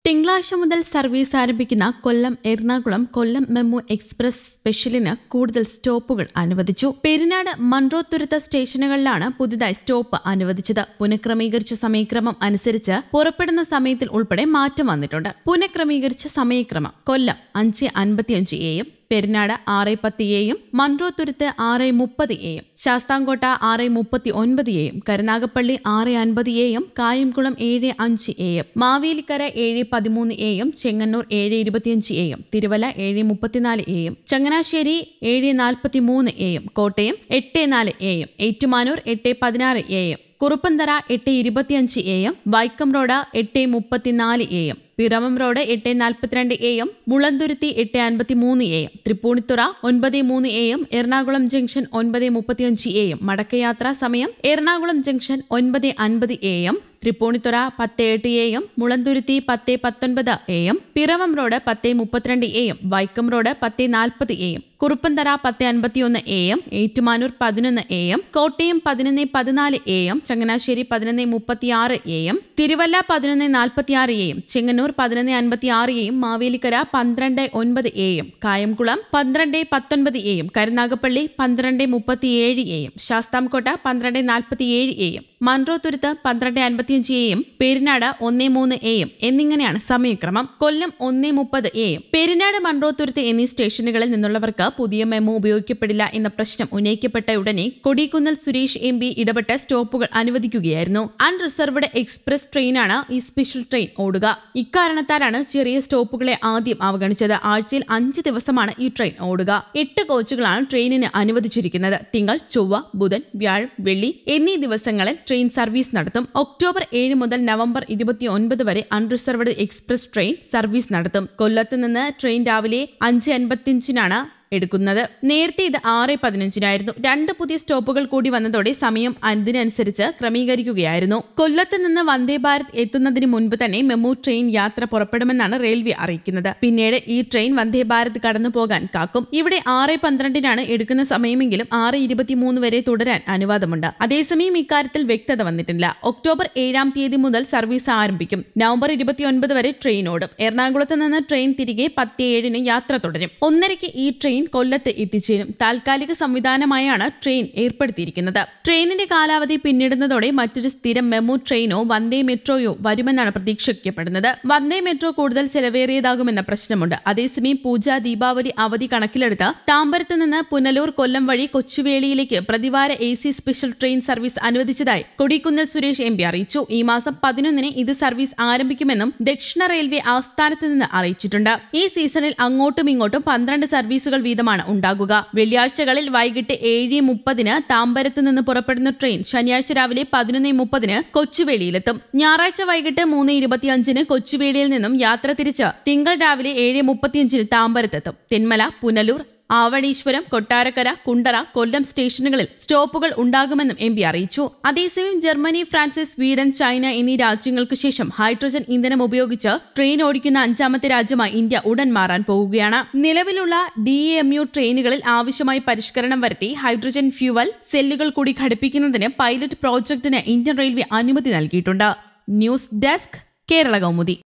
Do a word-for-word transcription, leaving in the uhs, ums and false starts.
തിങ്കളാഴ്ച മുതൽ സർവീസ് ആരംഭിക്കുന്ന കൊല്ലം എറണാകുളം കൊല്ലം മെമു എക്സ്പ്രസ് സ്പെഷ്യലിന് കൂടുതൽ സ്റ്റോപ്പുകൾ അനുവദിച്ചു. പെരിനാട് മൺട്രോത്തുരുത്ത് സ്റ്റേഷനുകളിലാണ് പുതുതായി സ്റ്റോപ്പ് അനുവദിച്ചത്. പുനഃക്രമീകരിച്ച സമയക്രമം അനുസരിച്ച് പുറപ്പെടുന്ന സമയത്തിൽ ഉൾപ്പെടെ മാറ്റം വന്നിട്ടുണ്ട്. പുനഃക്രമീകരിച്ച സമയക്രമം: കൊല്ലം അഞ്ച് അൻപത്തിയഞ്ച് എയും, പെരിനാട് ആറ് പത്ത് എയും, മൺട്രോത്തുരുത്ത് ആറ് മുപ്പത് എയും, ശാസ്താംകോട്ട ആറ് മുപ്പത്തി ഒൻപത് എയും, കരുനാഗപ്പള്ളി ആറ് അൻപത് എയും, കായംകുളം ഏഴ് അഞ്ച് എയും, മാവേലിക്കര ഏഴ് പതിമൂന്ന് എയും, ചെങ്ങന്നൂർ ഏഴ് ഇരുപത്തിയഞ്ച് എയും, തിരുവല്ല ഏഴ് മുപ്പത്തിനാല് എയും, ചങ്ങനാശ്ശേരി ഏഴ് നാൽപ്പത്തി മൂന്ന് എയും, കോട്ടയം എട്ട് നാല് എയും, ഏറ്റുമാനൂർ എട്ട് പതിനാറ് എയും, കുറുപ്പന്തറ എട്ട് ഇരുപത്തിയഞ്ച് എയും, വൈക്കം റോഡ് എട്ട് മുപ്പത്തിനാല് എയും, പിറവം റോഡ് എട്ട് നാൽപ്പത്തിരണ്ട് എയും, മുളന്തുരുത്തി എട്ട് അൻപത്തി മൂന്ന് എയും, തൃപ്പൂണിത്തുറ ഒൻപത് മൂന്ന് എയും, എറണാകുളം ജംഗ്ഷൻ ഒൻപത് മുപ്പത്തിയഞ്ച് എയും. മടക്കയാത്രാ സമയം: എറണാകുളം ജംഗ്ഷൻ ഒൻപത് അൻപത് എയും, തൃപ്പൂണിത്തുറ പത്ത് എട്ട് എയും, മുളന്തുരുത്തി പത്ത് പത്തൊൻപത് എയും, പിറവം റോഡ് പത്ത് മുപ്പത്തിരണ്ട് എയും, വൈക്കം റോഡ് പത്ത് നാൽപ്പത് എയും, കുറുപ്പന്തറ പത്ത് അൻപത്തിയൊന്ന് എയും, ഏറ്റുമാനൂർ പതിനൊന്ന് എയും, കോട്ടയം പതിനൊന്ന് പതിനാല് എയും, ചങ്ങനാശ്ശേരി പതിനൊന്ന് മുപ്പത്തിയാറ് എയും, തിരുവല്ല പതിനൊന്ന് നാൽപ്പത്തിയാറ് എയും, ചെങ്ങന്നൂർ പതിനൊന്ന് അൻപത്തിയാറ് എയും, മാവേലിക്കര പന്ത്രണ്ട് ഒൻപത് എയും, കായംകുളം പന്ത്രണ്ട് പത്തൊൻപത് എയും, കരുനാഗപ്പള്ളി പന്ത്രണ്ട് മുപ്പത്തിയേഴ് എയും, ശാസ്താംകോട്ട പന്ത്രണ്ട് നാൽപ്പത്തിയേഴ് എയും, മൺട്രോത്തുരുത്ത് പന്ത്രണ്ട് അൻപത്തിയഞ്ച് എയും, പെരിനാട് ഒന്ന് മൂന്ന് എയും എന്നിങ്ങനെയാണ് സമയക്രമം. കൊല്ലം ഒന്ന് മുപ്പത് എയും. പെരിനാട്, മൺട്രോത്തുരുത്ത് എന്നീ സ്റ്റേഷനുകളിൽ നിന്നുള്ളവർക്ക് പുതിയ മെമു ഉപയോഗിക്കപ്പെടില്ല എന്ന പ്രശ്നം ഉന്നയിക്കപ്പെട്ട ഉടനെ കൊടിക്കുന്നിൽ സുരേഷ് എം പി ഇടപെട്ട സ്റ്റോപ്പുകൾ അനുവദിക്കുകയായിരുന്നു. അൺറിസർവ്ഡ് എക്സ്പ്രസ് ട്രെയിനാണ് ഈ സ്പെഷ്യൽ ട്രെയിൻ ഓടുക. ഇക്കാരണത്താലാണ് ചെറിയ സ്റ്റോപ്പുകളെ ആദ്യം അവഗണിച്ചത്. ആഴ്ചയിൽ അഞ്ച് ദിവസമാണ് ഈ ട്രെയിൻ ഓടുക. എട്ട് കോച്ചുകളാണ് ട്രെയിനിന് അനുവദിച്ചിരിക്കുന്നത്. തിങ്കൾ, ചൊവ്വ, ബുധൻ, വ്യാഴം, വെള്ളി എന്നീ ദിവസങ്ങളിൽ ട്രെയിൻ സർവീസ് നടത്തും. ഒക്ടോബർ ഏഴ് മുതൽ നവംബർ ഇരുപത്തി ഒൻപത് വരെ അൺറിസർവ്ഡ് എക്സ്പ്രസ് ട്രെയിൻ സർവീസ് നടത്തും. കൊല്ലത്ത് നിന്ന് ട്രെയിൻ രാവിലെ അഞ്ച് അൻപത്തിയഞ്ചിനാണ് എടുക്കുന്നത്. നേരത്തെ ഇത് ആറ് പതിനഞ്ചിനായിരുന്നു. രണ്ട് പുതിയ സ്റ്റോപ്പുകൾ കൂടി വന്നതോടെ സമയം അതിനനുസരിച്ച് ക്രമീകരിക്കുകയായിരുന്നു. കൊല്ലത്ത് നിന്ന് വന്ദേ ഭാരത് എത്തുന്നതിന് മുൻപ് തന്നെ മെമു ട്രെയിൻ യാത്ര പുറപ്പെടുമെന്നാണ് റെയിൽവേ അറിയിക്കുന്നത്. പിന്നീട് ഈ ട്രെയിൻ വന്ദേ ഭാരത് കടന്നു പോകാൻ കാക്കും. ഇവിടെ ആറ് പന്ത്രണ്ടിനാണ് എടുക്കുന്ന സമയമെങ്കിലും ആറ് ഇരുപത്തിമൂന്ന് വരെ തുടരാൻ അനുവാദമുണ്ട്. അതേസമയം ഇക്കാര്യത്തിൽ വ്യക്തത വന്നിട്ടില്ല. ഒക്ടോബർ ഏഴാം തീയതി മുതൽ സർവീസ് ആരംഭിക്കും. നവംബർ ഇരുപത്തിയൊൻപത് വരെ ട്രെയിൻ ഓടും. എറണാകുളത്ത് നിന്ന് ട്രെയിൻ തിരികെ പത്ത് ഏഴിന് യാത്ര തുടരും. ഒന്നരയ്ക്ക് ഈ ട്രെയിൻ കൊല്ലത്ത് എത്തിച്ചേരും. താൽക്കാലിക സംവിധാനമായാണ് ട്രെയിൻ ഏർപ്പെടുത്തിയിരിക്കുന്നത്. ട്രെയിനിന്റെ കാലാവധി പിന്നിടുന്നതോടെ മറ്റൊരു സ്ഥിരം മെമു ട്രെയിനോ വന്ദേ മെട്രോയോ വരുമെന്നാണ് പ്രതീക്ഷിക്കപ്പെടുന്നത്. വന്ദേ മെട്രോ കൂടുതൽ ചെലവേറിയതാകുമെന്ന പ്രശ്നമുണ്ട്. അതേസമയം പൂജ, ദീപാവലി അവധി കണക്കിലെടുത്ത് താമ്പരത്ത് നിന്ന് പുനലൂർ, കൊല്ലം വഴി കൊച്ചുവേളിയിലേക്ക് പ്രതിവാര A C special train service അനുവദിച്ചതായി കൊടിക്കുന്നിൽ സുരേഷ് എം പി അറിയിച്ചു. ഈ മാസം പതിനൊന്നിന് ഇത് സർവീസ് ആരംഭിക്കുമെന്നും ദക്ഷിണ റെയിൽവേ ആസ്ഥാനത്ത് നിന്ന് അറിയിച്ചിട്ടുണ്ട്. ഈ സീസണിൽ അങ്ങോട്ടും ഇങ്ങോട്ടും പന്ത്രണ്ട് സർവീസുകൾ വീതമാണ് ഉണ്ടാകുക. വെള്ളിയാഴ്ചകളിൽ വൈകിട്ട് ഏഴ് മുപ്പതിന് താമ്പരത്ത് നിന്ന് പുറപ്പെടുന്ന ട്രെയിൻ ശനിയാഴ്ച രാവിലെ പതിനൊന്ന് മുപ്പതിന് കൊച്ചുവേളിയിലെത്തും. ഞായറാഴ്ച വൈകിട്ട് മൂന്ന് ഇരുപത്തിയഞ്ചിന് കൊച്ചുവേളിയിൽ നിന്നും യാത്ര തിരിച്ച് തിങ്കൾ രാവിലെ ഏഴ് മുപ്പത്തിയഞ്ചിന് താമ്പരത്തെത്തും. തെന്മല, പുനലൂർ, ആവണീശ്വരം, കൊട്ടാരക്കര, കുണ്ടറ, കൊല്ലം സ്റ്റേഷനുകളിൽ സ്റ്റോപ്പുകൾ ഉണ്ടാകുമെന്നും എം പി അറിയിച്ചു. അതേസമയം ജർമ്മനി, ഫ്രാൻസ്, സ്വീഡൻ, ചൈന എന്നീ രാജ്യങ്ങൾക്ക് ശേഷം ഹൈഡ്രജൻ ഇന്ധനം ഉപയോഗിച്ച് ട്രെയിൻ ഓടിക്കുന്ന അഞ്ചാമത്തെ രാജ്യമായി ഇന്ത്യ ഉടൻ മാറാൻ പോകുകയാണ്. നിലവിലുള്ള ഡി എം യു ട്രെയിനുകളിൽ ആവശ്യമായി പരിഷ്കരണം വരുത്തി ഹൈഡ്രജൻ ഫ്യൂവൽ സെല്ലുകൾ കൂടി ഘടിപ്പിക്കുന്നതിന് പൈലറ്റ് പ്രോജക്ടിന് ഇന്ത്യൻ റെയിൽവേ അനുമതി നൽകിയിട്ടുണ്ട്. News desk, Kerala Kaumudi.